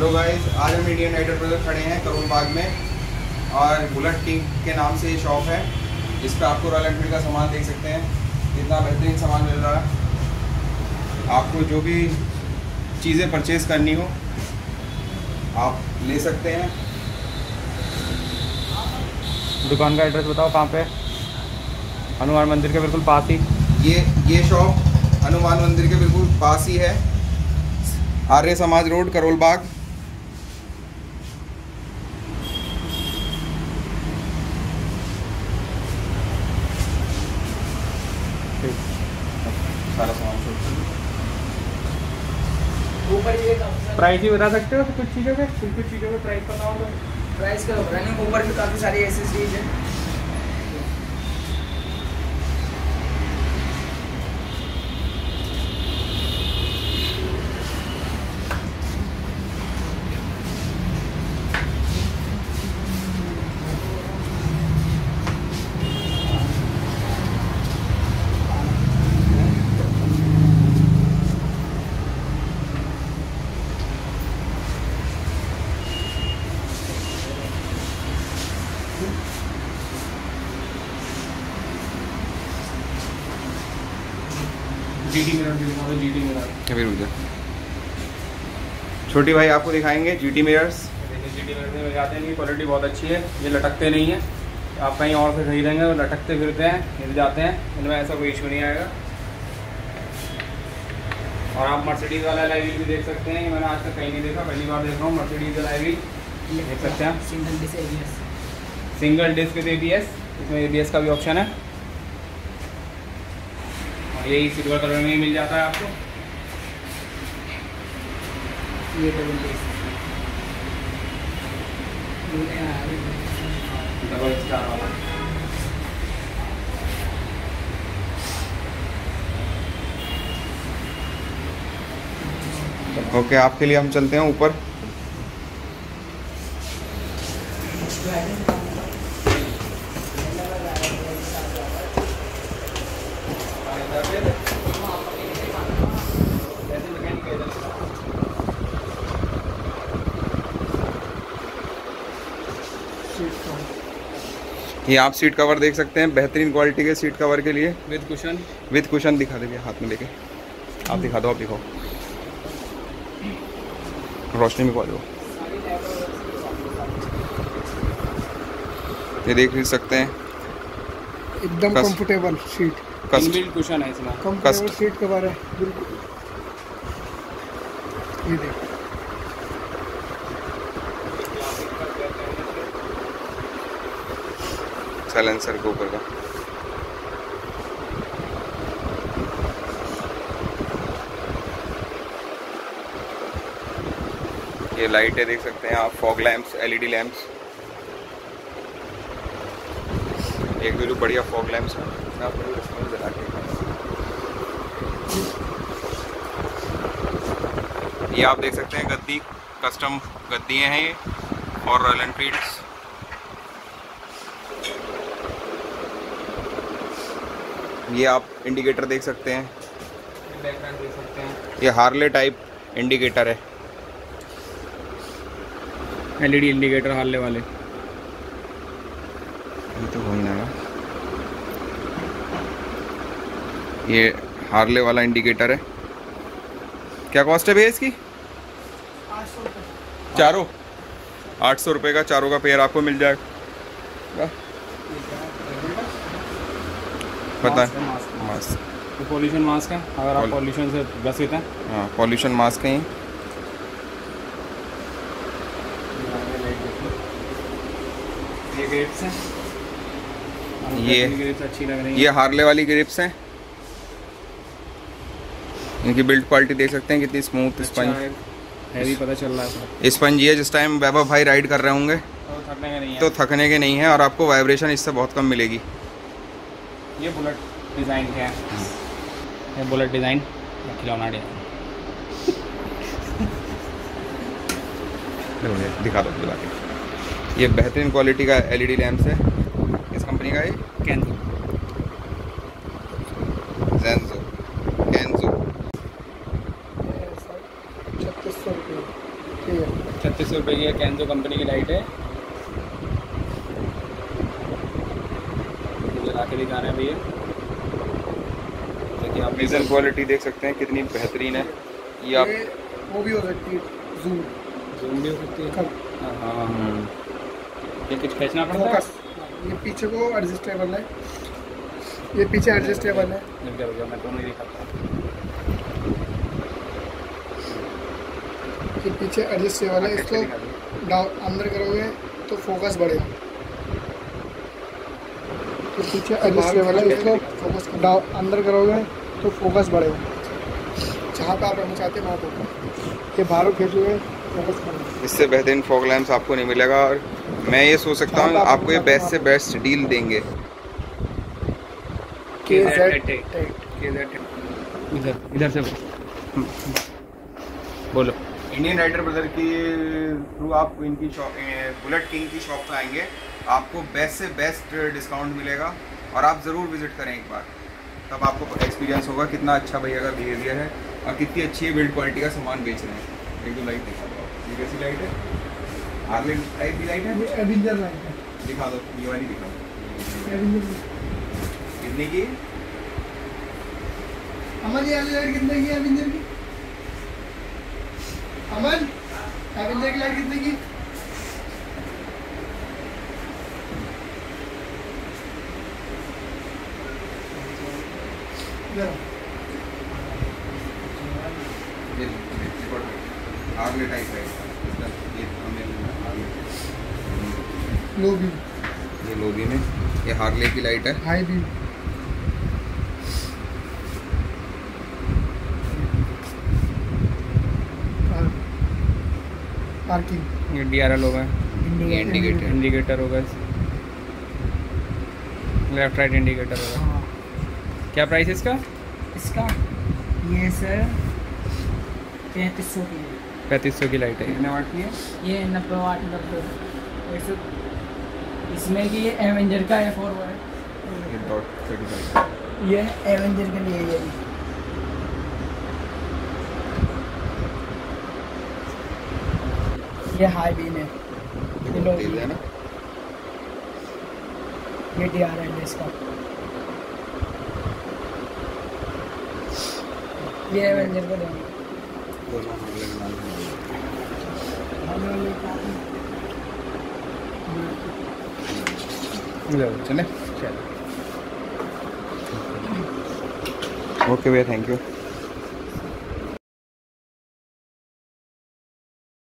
Hello guys, आज हम Indian rider brother खड़े हैं करोल बाग में और बुलेट किंग के नाम से ये शॉप है। इस पर आपको रॉयल एनफील्ड का सामान देख सकते हैं। इतना बेहतरीन सामान मिल रहा है। आपको जो भी चीज़ें परचेज़ करनी हो आप ले सकते हैं। दुकान का एड्रेस बताओ कहाँ पे? हनुमान मंदिर के बिल्कुल पास ही ये शॉप हनुमान मंदिर के बिल्कुल पास ही है, आर्य समाज रोड, करोल बाग। सारा सामान प्राइस ही बता सकते हो कुछ चीज़ों के प्राइस पता हो तो? प्राइस का रनिंग ऊपर भी काफ़ी सारी एसेसरीज हैं। जीटी मिरर अभी रुक जा। छोटी भाई आपको दिखाएंगे जीटी मिरर्स। जीटी मिरर में जाते हैं, क्वालिटी बहुत अच्छी है। ये लटकते नहीं है, आप कहीं और से खरीदेंगे वो लटकते फिरते हैं, हिल जाते हैं। इनमें ऐसा कोई इशू नहीं आएगा। और आप मर्सिडीज़ वाला अलॉय व्हील भी देख सकते हैं। ये मैंने आज तक कहीं नहीं देखा, पहली बार देख रहा हूँ। मर्सिडीज़ अलॉय व्हील देख सकते हैं। सिंगल डिस्क विद ABS, इसमें ABS का भी ऑप्शन है। और यही सिल्वर कलर में ही मिल जाता है आपको। ये डबल डिस्क डबल स्टार वाला। ओके, आपके लिए हम चलते हैं ऊपर। ये आप सीट कवर देख सकते हैं, बेहतरीन क्वालिटी के सीट कवर के लिए विद कुशन दिखा दीजिए हाथ में लेके। आप दिखा दो, आप दिखाओ, रोशनी में पा दो। ये देख सकते हैं, एकदम कंफर्टेबल सीट, इनबिल्ट कुशन है इसमें। कंफर्टेबल सीट कवर है बिल्कुल। ये देखो, साइलेंसर के ऊपर का। ये लाइटें देख सकते हैं आप, फॉग लैंप्स, LED लैंप्स। एक दो जो बढ़िया फॉग लैंप्स हैं, मैं आपको इसमें जला के ये आप देख सकते हैं गद्दी, कस्टम गद्दियाँ हैं ये, और रॉयल एनफील्ड्स। ये आप इंडिकेटर देख सकते हैं, बैकग्राउंड देख सकते हैं। ये हार्ले टाइप इंडिकेटर है, LED इंडिकेटर हार्ले वाले। ये तो वही ना है, ये हार्ले वाला इंडिकेटर है। क्या कॉस्ट है भैया इसकी? 800 रुपये चारों 800 रुपये का चारों का पेयर आपको मिल जाएगा। पता है, मास्क, पॉल्यूशन मास्क है, अगर आप पॉल्यूशन से बचते हैं। हाँ, पॉल्यूशन मास्क है ये ग्रिप्स हैं, ये ग्रिप्स अच्छी लग रही हैं। ये हार्ले वाली ग्रिप्स हैं। इनकी बिल्ड क्वालिटी देख सकते हैं, कितनी स्मूथ स्पंज हैवी पता चल रहा है। स्पंज है। जिस टाइम वैभव भाई राइड कर रहे होंगे तो थकने के नहीं है, तो थकने के नहीं है, और आपको वाइब्रेशन इससे बहुत कम मिलेगी। ये बुलेट डिज़ाइन के हैं। ये बुलेट डिज़ाइन, खिलौना डिज़ाइन। दिखा दो दिखा के। ये बेहतरीन क्वालिटी का LED लैंप्स है। किस कंपनी का है? कैंजो। जेंजो, कैंजो। 3600 रुपये। 3600 रुपये की है, कैंजो कंपनी की लाइट है। लगा के दिखाना है भैया। देखिए आप विजन क्वालिटी देख सकते हैं कितनी बेहतरीन है। ये आप वो भी हो सकती है जूम जूम भी हो सकती है। कब हाँ ये कुछ खींचना पड़ता है। फोकस ये पीछे को एडजस्टेबल है, ये पीछे एडजस्टेबल है। मिल गया भैया, मैं दोनों ही दिखाता हूँ। ये पीछे एडजस्टेबल है, इसको डाउन अंदर करोगे तो फोकस बढ़ेगा। ये पीछे एडजस्टेबल है, इसको फोकस डाउन अंदर करोगे तो फोकस बढ़ेगा। जहाँ पे आप रहना चाहते हैं वहाँ पर ये बाहर खींचोगे फोकस बढ़ेगा। इससे बेहतरीन फॉग लैंप्स आपको नहीं मिलेगा, और मैं ये सोच सकता हूँ आपको ये बेस्ट से बेस्ट डील देंगे। इधर से बोलो। इंडियन राइडर ब्रदर की थ्रू आप इनकी शॉप बुलेट किंग की शॉप पे आएंगे, आपको बेस्ट से बेस्ट डिस्काउंट मिलेगा, और आप ज़रूर विजिट करें एक बार, तब आपको एक्सपीरियंस होगा कितना अच्छा भैया का बिहेवियर है और कितनी अच्छी बिल्ड क्वालिटी का सामान बेच रहे हैं। एक दो लाइट दिखा दो, ये कैसी लाइट है? हार्ले टाइप की लाइट है, ये एवेंजर लाइट है। दिखा दो, ये वाली दिखा दो। एवेंजर कितने की? अमन ये वाली लाइट कितने की है एवेंजर की? अमन एवेंजर की लाइट कितने की? ये हार्ले टाइप है, ये हमें हार्ले, लो भी ये लो बीम है, ये हार्ले की लाइट है। हाई भी पार्किंग। ये DRL होगा, ये इंडिकेटर। इंडिकेटर होगा, लेफ्ट राइट इंडिकेटर होगा। हाँ क्या प्राइस है इसका? इसका ये सर 3300 की है। 3500 की लाइट है। कितने वाट की है? ये 90 वाट 90 100 इसमें कि ये एवेंजर का है 4 वाट। ये डॉट 35। ये एवेंजर के लिए ये भी। ये हाई बीम है, देखो तेज है ना। ये DRL है इसका। ये एवेंजर का दोनों। दोनों हार्ले के नाम चले। ओके भैया, थैंक यू।